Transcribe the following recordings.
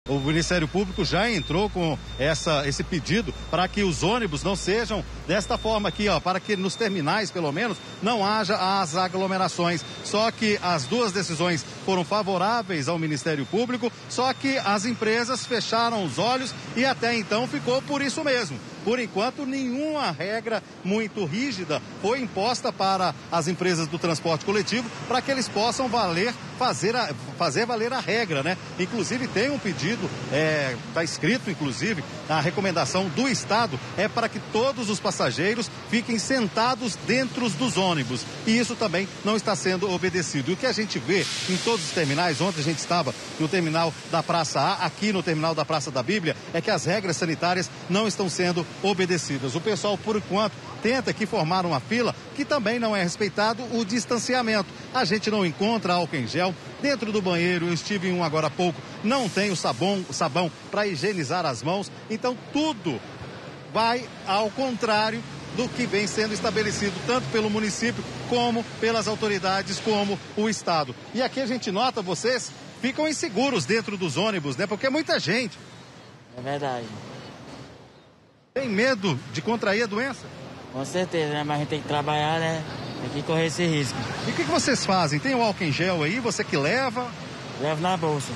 O Ministério Público já entrou com esse pedido para que os ônibus não sejam desta forma aqui, ó, para que nos terminais, pelo menos, não haja as aglomerações. Só que as duas decisões foram favoráveis ao Ministério Público, só que as empresas fecharam os olhos e até então ficou por isso mesmo. Por enquanto, nenhuma regra muito rígida foi imposta para as empresas do transporte coletivo para que eles possam fazer valer a regra, né? Inclusive, tem um pedido, está escrito, inclusive, a recomendação do Estado é para que todos os passageiros fiquem sentados dentro dos ônibus. E isso também não está sendo obedecido. E o que a gente vê em todos os terminais, ontem a gente estava no terminal da Praça A, aqui no terminal da Praça da Bíblia, é que as regras sanitárias não estão sendo obedecidas. O pessoal, por enquanto, tenta aqui formar uma fila que também não é respeitado o distanciamento. A gente não encontra álcool em gel. Dentro do banheiro, eu estive em um agora há pouco, não tem o sabão para higienizar as mãos. Então, tudo vai ao contrário do que vem sendo estabelecido tanto pelo município como pelas autoridades, como o Estado. E aqui a gente nota, vocês ficam inseguros dentro dos ônibus, né? Porque é muita gente. É verdade. Tem medo de contrair a doença? Com certeza, né? Mas a gente tem que trabalhar, né? Tem que correr esse risco. E o que vocês fazem? Tem o álcool em gel aí? Você que leva? Levo na bolsa.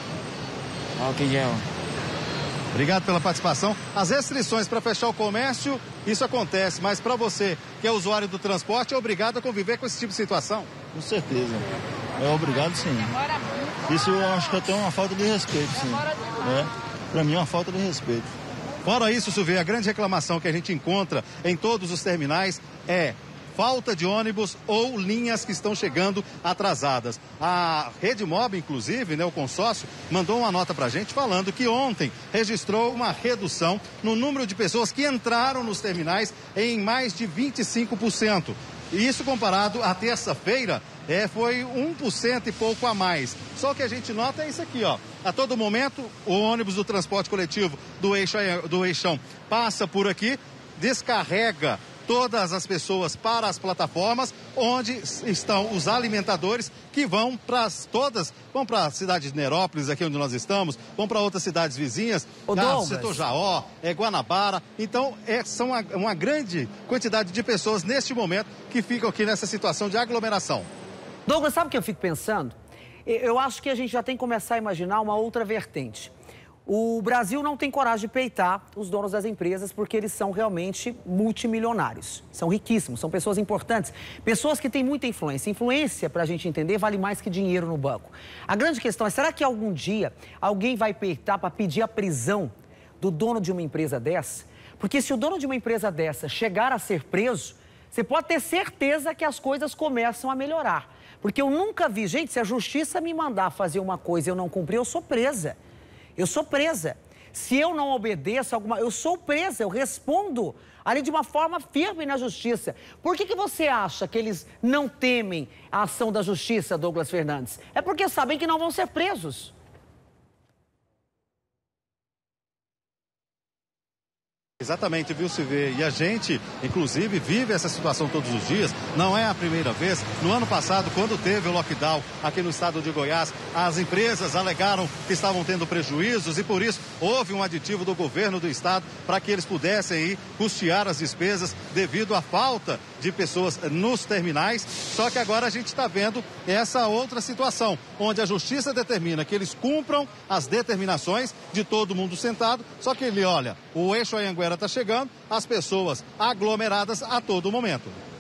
Álcool em gel. Obrigado pela participação. As restrições para fechar o comércio, isso acontece, mas para você que é usuário do transporte, é obrigado a conviver com esse tipo de situação? Com certeza. É obrigado, sim. Isso eu acho que é até uma falta de respeito, sim. Para mim é uma falta de respeito. Fora isso, Silvia, a grande reclamação que a gente encontra em todos os terminais é falta de ônibus ou linhas que estão chegando atrasadas. A Rede Mob, inclusive, né, o consórcio, mandou uma nota pra gente falando que ontem registrou uma redução no número de pessoas que entraram nos terminais em mais de 25%. E isso comparado à terça-feira, foi 1% e pouco a mais. Só que a gente nota é isso aqui, ó. A todo momento, o ônibus do transporte coletivo do Eixão passa por aqui, descarrega todas as pessoas para as plataformas, onde estão os alimentadores que vão para a cidade de Nerópolis, aqui onde nós estamos, vão para outras cidades vizinhas, setor Jaó, Guanabara. Então, são uma grande quantidade de pessoas neste momento que ficam aqui nessa situação de aglomeração. Douglas, sabe o que eu fico pensando? Eu acho que a gente já tem que começar a imaginar uma outra vertente. O Brasil não tem coragem de peitar os donos das empresas porque eles são realmente multimilionários. São riquíssimos, são pessoas importantes, pessoas que têm muita influência. Influência, para a gente entender, vale mais que dinheiro no banco. A grande questão é, será que algum dia alguém vai peitar para pedir a prisão do dono de uma empresa dessa? Porque se o dono de uma empresa dessa chegar a ser preso, você pode ter certeza que as coisas começam a melhorar. Porque eu nunca vi, gente, se a justiça me mandar fazer uma coisa e eu não cumprir, eu sou presa. Eu sou presa. Se eu não obedeço eu sou presa, eu respondo ali de uma forma firme na justiça. Por que você acha que eles não temem a ação da justiça, Douglas Fernandes? É porque sabem que não vão ser presos. Exatamente, viu, Silvia? E a gente, inclusive, vive essa situação todos os dias. Não é a primeira vez. No ano passado, quando teve o lockdown aqui no estado de Goiás, as empresas alegaram que estavam tendo prejuízos e, por isso, houve um aditivo do governo do estado para que eles pudessem aí custear as despesas devido à falta de pessoas nos terminais. Só que agora a gente está vendo essa outra situação, onde a justiça determina que eles cumpram as determinações de todo mundo sentado. Só que ele olha, o eixo Anhanguera está chegando, as pessoas aglomeradas a todo momento.